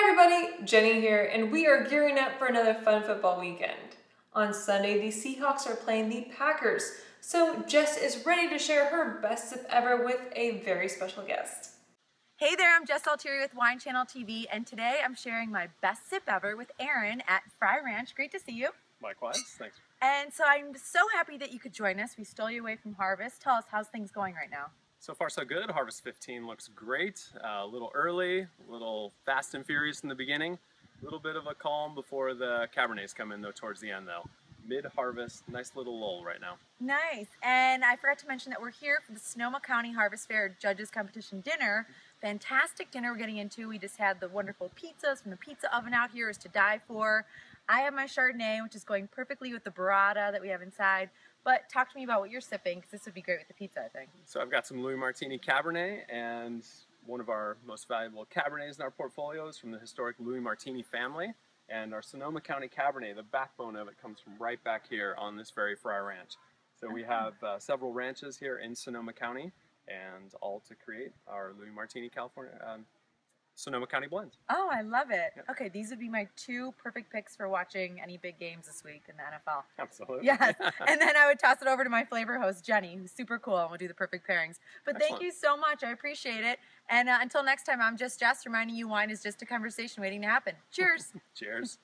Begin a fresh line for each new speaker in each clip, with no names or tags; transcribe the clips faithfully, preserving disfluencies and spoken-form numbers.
Hi everybody, Jenny here, and we are gearing up for another fun football weekend. On Sunday, the Seahawks are playing the Packers, so Jess is ready to share her best sip ever with a very special guest.
Hey there, I'm Jess Altieri with Wine Channel T V, and today I'm sharing my best sip ever with Aaron at Fry Ranch. Great to see you.
Likewise, thanks.
And so I'm so happy that you could join us. We stole you away from harvest. Tell us, how's things going right now?
So far so good. Harvest fifteen looks great. Uh, a little early, a little fast and furious in the beginning. A little bit of a calm before the Cabernets come in though towards the end though. Mid-harvest, nice little lull right now.
Nice. And I forgot to mention that we're here for the Sonoma County Harvest Fair Judges Competition Dinner. Fantastic dinner we're getting into. We just had the wonderful pizzas from the pizza oven out here is to die for. I have my Chardonnay, which is going perfectly with the burrata that we have inside. But talk to me about what you're sipping, because this would be great with the pizza, I think.
So I've got some Louis Martini Cabernet, and one of our most valuable Cabernets in our portfolio is from the historic Louis Martini family. And our Sonoma County Cabernet, the backbone of it, comes from right back here on this very Fry Ranch. So we have uh, several ranches here in Sonoma County, and all to create our Louis Martini California um, Sonoma County blend.
Oh, I love it.
Yep. Okay,
these would be my two perfect picks for watching any big games this week in the N F L.
Absolutely.
Yes, and then I would toss it over to my flavor host, Jenny, who's super cool, and we'll do the perfect pairings. But
Excellent.
Thank you so much. I appreciate it. And uh, until next time, I'm just Jess, reminding you wine is just a conversation waiting to happen. Cheers.
Cheers.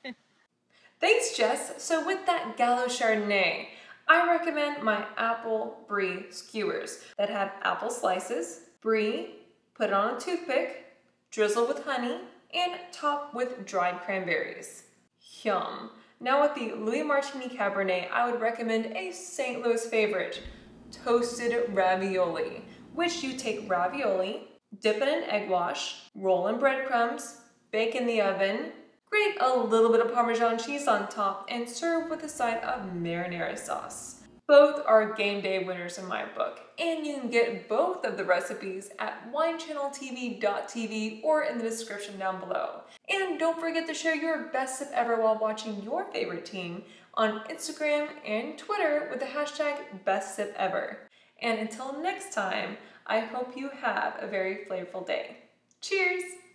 Thanks, Jess. So with that Gallo Chardonnay, I recommend my apple Brie Skewers that have apple slices, brie, put it on a toothpick, drizzle with honey, and top with dried cranberries. Yum. Now with the Louis Martini Cabernet, I would recommend a Saint Louis favorite, toasted ravioli, which you take ravioli, dip in an egg wash, roll in breadcrumbs, bake in the oven, grate a little bit of Parmesan cheese on top, and serve with a side of marinara sauce. Both are game day winners in my book, and you can get both of the recipes at wine channel T V dot T V or in the description down below. And don't forget to share your best sip ever while watching your favorite team on Instagram and Twitter with the hashtag best sip ever. And until next time, I hope you have a very flavorful day. Cheers!